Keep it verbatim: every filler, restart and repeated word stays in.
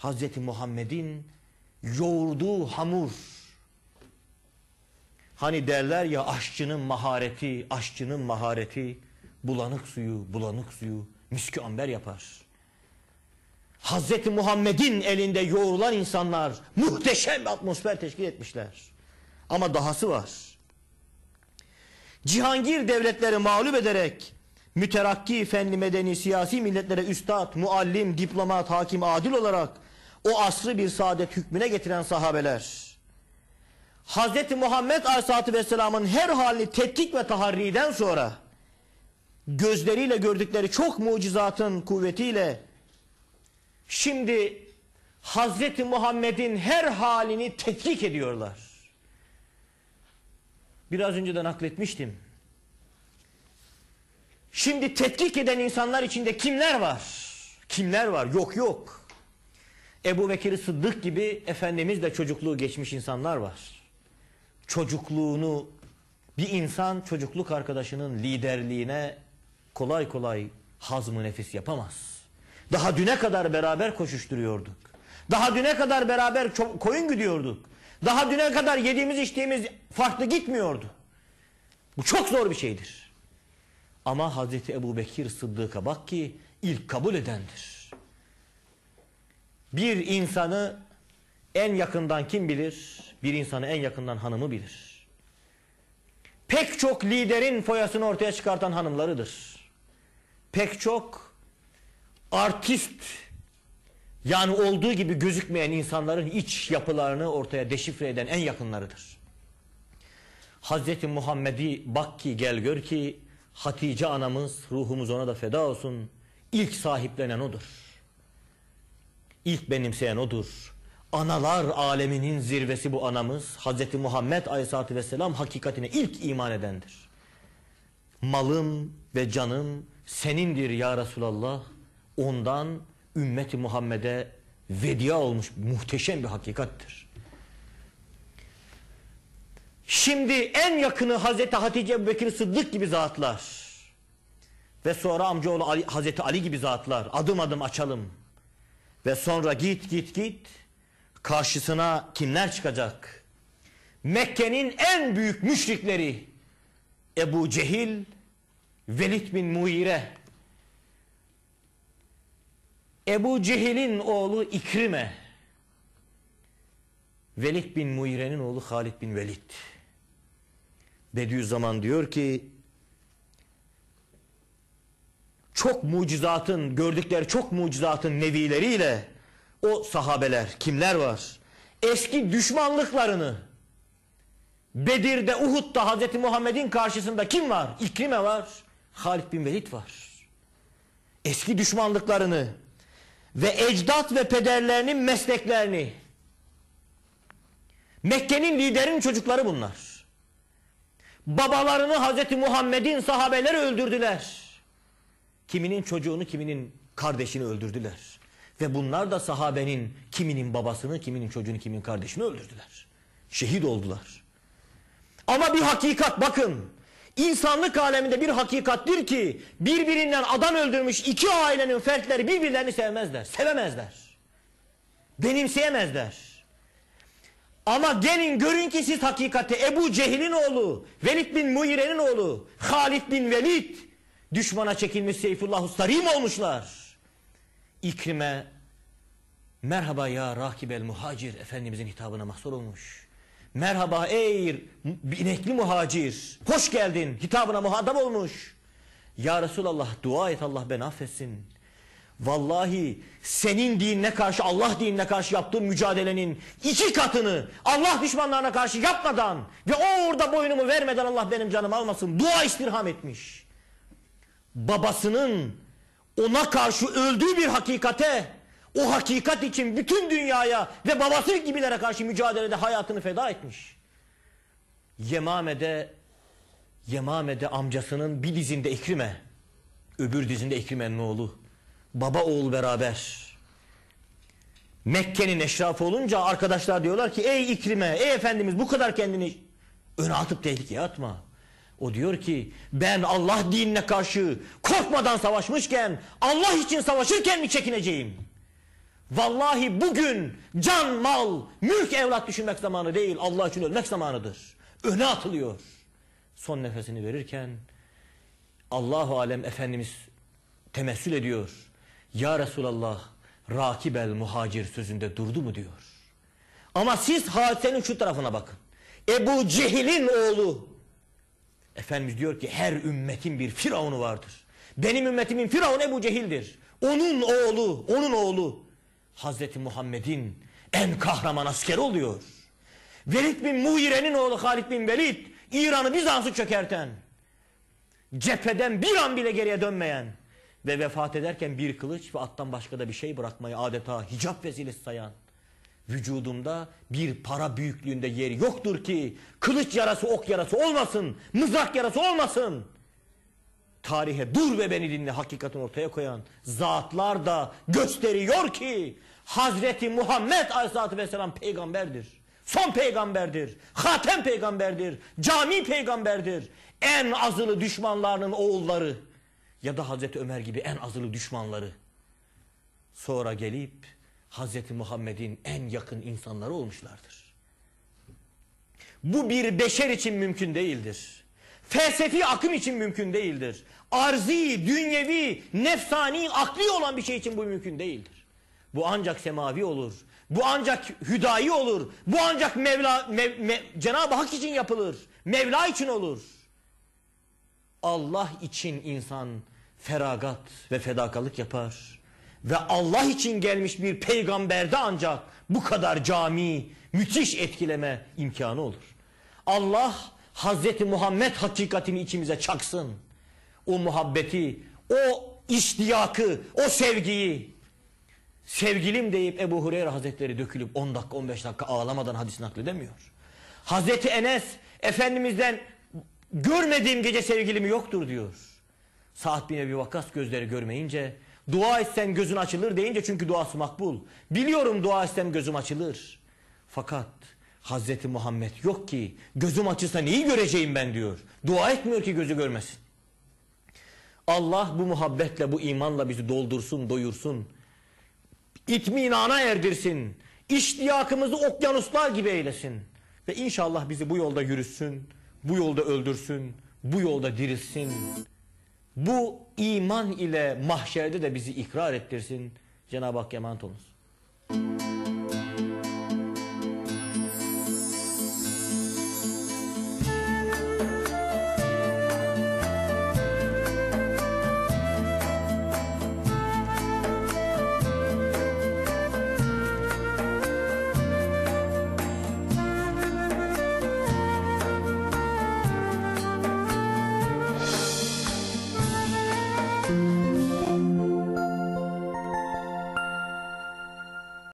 Hazreti Muhammed'in yoğurduğu hamur. Hani derler ya, aşçının mahareti, aşçının mahareti bulanık suyu, bulanık suyu miskü amber yapar. Hazreti Muhammed'in elinde yoğrulan insanlar muhteşem bir atmosfer teşkil etmişler. Ama dahası var. Cihangir devletleri mağlup ederek müterakki, fenli, medeni, siyasi milletlere üstad, muallim, diplomat, hakim, adil olarak o asrı bir saadet hükmüne getiren sahabeler, Hazreti Muhammed Aleyhisselatü Vesselam'ın her halini tetkik ve taharriden sonra gözleriyle gördükleri çok mucizatın kuvvetiyle şimdi Hazreti Muhammed'in her halini tetkik ediyorlar. Biraz önce de nakletmiştim. Şimdi tetkik eden insanlar içinde kimler var? Kimler var? Yok yok. Ebu Bekir Sıddık gibi Efendimiz de çocukluğu geçmiş insanlar var. Çocukluğunu, bir insan çocukluk arkadaşının liderliğine kolay kolay hazm-ı nefis yapamaz. Daha düne kadar beraber koşuşturuyorduk. Daha düne kadar beraber koyun güdüyorduk. Daha düne kadar yediğimiz içtiğimiz farklı gitmiyordu. Bu çok zor bir şeydir. Ama Hazreti Ebu Bekir Sıddık'a bak ki ilk kabul edendir. Bir insanı en yakından kim bilir? Bir insanı en yakından hanımı bilir. Pek çok liderin foyasını ortaya çıkartan hanımlarıdır. Pek çok artist, yani olduğu gibi gözükmeyen insanların iç yapılarını ortaya deşifre eden en yakınlarıdır. Hazreti Muhammed'i bak ki gel gör ki Hatice anamız, ruhumuz ona da feda olsun, ilk sahiplenen odur. İlk benimseyen odur. Analar aleminin zirvesi bu anamız. Hazreti Muhammed Aleyhisselatü Vesselam hakikatine ilk iman edendir. Malım ve canım senindir ya Resulallah. Ondan ümmeti Muhammed'e vedia olmuş muhteşem bir hakikattir. Şimdi en yakını Hazreti Hatice, Ebu Bekir Sıddık gibi zatlar ve sonra amcaoğlu Ali, Hazreti Ali gibi zatlar adım adım açalım. Ve sonra git git git karşısına kimler çıkacak? Mekke'nin en büyük müşrikleri Ebu Cehil, Velid bin Muire, Ebu Cehil'in oğlu İkrime, Velid bin Muire'nin oğlu Halid bin Velid. Bediüzzaman diyor ki çok mucizatın, gördükleri çok mucizatın nevileriyle o sahabeler kimler var? Eski düşmanlıklarını, Bedir'de, Uhud'da Hazreti Muhammed'in karşısında kim var? İkrime var, Halid bin Velid var. Eski düşmanlıklarını ve ecdat ve pederlerinin mesleklerini, Mekke'nin liderinin çocukları bunlar. Babalarını Hazreti Muhammed'in sahabeleri öldürdüler. Kiminin çocuğunu, kiminin kardeşini öldürdüler. Ve bunlar da sahabenin kiminin babasını, kiminin çocuğunu, kiminin kardeşini öldürdüler. Şehit oldular. Ama bir hakikat bakın. İnsanlık aleminde bir hakikattir ki birbirinden adam öldürmüş iki ailenin fertleri birbirlerini sevmezler. Sevemezler. Benimseyemezler. Ama gelin görün ki siz hakikati Ebu Cehil'in oğlu, Velid bin Muire'nin oğlu, Halid bin Velid düşmana çekilmiş Seyfullah Ustarim olmuşlar. İkrime merhaba ya rakibel muhacir Efendimizin hitabına mahsur olmuş. Merhaba ey binekli muhacir, hoş geldin hitabına muhatap olmuş. Ya Resulallah dua et Allah beni affetsin. Vallahi senin dinine karşı, Allah dinine karşı yaptığım mücadelenin iki katını Allah düşmanlarına karşı yapmadan ve o orada boynumu vermeden Allah benim canımı almasın dua istirham etmiş. Babasının ona karşı öldüğü bir hakikate, o hakikat için bütün dünyaya ve babası gibilere karşı mücadelede hayatını feda etmiş. Yemame'de Yemame'de amcasının bir dizinde İkrime, öbür dizinde İkrime'nin oğlu. Baba oğul beraber. Mekke'nin eşrafı olunca arkadaşlar diyorlar ki ey İkrime, ey Efendimiz bu kadar kendini öne atıp tehlikeye atma. O diyor ki ben Allah dinine karşı korkmadan savaşmışken Allah için savaşırken mi çekineceğim? Vallahi bugün can, mal, mülk, evlat düşünmek zamanı değil. Allah için ölmek zamanıdır. Öne atılıyor. Son nefesini verirken Allahu alem Efendimiz temessül ediyor. Ya Resulallah, rakibel muhacir sözünde durdu mu diyor. Ama siz hadisenin şu tarafına bakın. Ebu Cehil'in oğlu. Efendimiz diyor ki her ümmetin bir firavunu vardır. Benim ümmetimin firavunu Ebu Cehil'dir. Onun oğlu, onun oğlu Hazreti Muhammed'in en kahraman askeri oluyor. Velid bin Muhire'nin oğlu Halid bin Velid, İran'ı Bizans'ı çökerten, cepheden bir an bile geriye dönmeyen ve vefat ederken bir kılıç ve attan başka da bir şey bırakmayı adeta hicap vesilesi sayan, vücudumda bir para büyüklüğünde yeri yoktur ki kılıç yarası, ok yarası olmasın, mızrak yarası olmasın. Tarihe dur ve beni dinle hakikatini ortaya koyan zatlar da gösteriyor ki Hazreti Muhammed Aleyhisselatü Vesselam peygamberdir. Son peygamberdir. Hatem peygamberdir. Cami peygamberdir. En azılı düşmanlarının oğulları ya da Hazreti Ömer gibi en azılı düşmanları sonra gelip Hazreti Muhammed'in en yakın insanları olmuşlardır. Bu bir beşer için mümkün değildir. Felsefi akım için mümkün değildir. Arzi, dünyevi, nefsani, akli olan bir şey için bu mümkün değildir. Bu ancak semavi olur. Bu ancak hüdayi olur. Bu ancak Mevla, Mev, Mev, Cenab-ı Hak için yapılır. Mevla için olur. Allah için insan feragat ve fedakarlık yapar. Ve Allah için gelmiş bir peygamberde ancak bu kadar cami, müthiş etkileme imkanı olur. Allah Hazreti Muhammed hakikatini içimize çaksın. O muhabbeti, o iştiyakı, o sevgiyi. Sevgilim deyip Ebu Hureyre Hazretleri dökülüp on dakika on beş dakika ağlamadan hadis nakledemiyor. Hazreti Enes Efendimiz'den görmediğim gece sevgilimi yoktur diyor. Sa'd bin Ebi Vakkas gözleri görmeyince dua etsen gözün açılır deyince çünkü duası makbul. Biliyorum dua etsem gözüm açılır. Fakat Hazreti Muhammed yok ki gözüm açılsa neyi göreceğim ben diyor. Dua etmiyor ki gözü görmesin. Allah bu muhabbetle bu imanla bizi doldursun doyursun. İtminana erdirsin. İştiyakımızı okyanuslar gibi eylesin. Ve inşallah bizi bu yolda yürüsün. Bu yolda öldürsün. Bu yolda dirilsin. Bu iman ile mahşerde de bizi ikrar ettirsin. Cenab-ı Hak emanet olunuz.